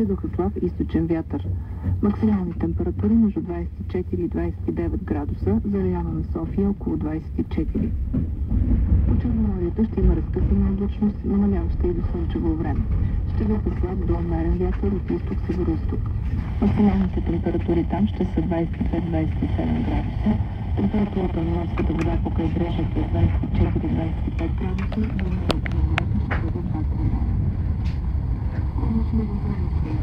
Ще слаб източен вятър. Максимални температури между 24 и 29 градуса, за района на София около 24. По Черноморието ще има разкъсана облачност, намаляваща и до слънчево време. Ще слаб до умерен вятър от изток-северо-исток. Максималните температури там ще са 22-27 градуса. Температурата на морската вода по крайбрежието е 24-25 градуса, до морето ще бъде 2 градуса.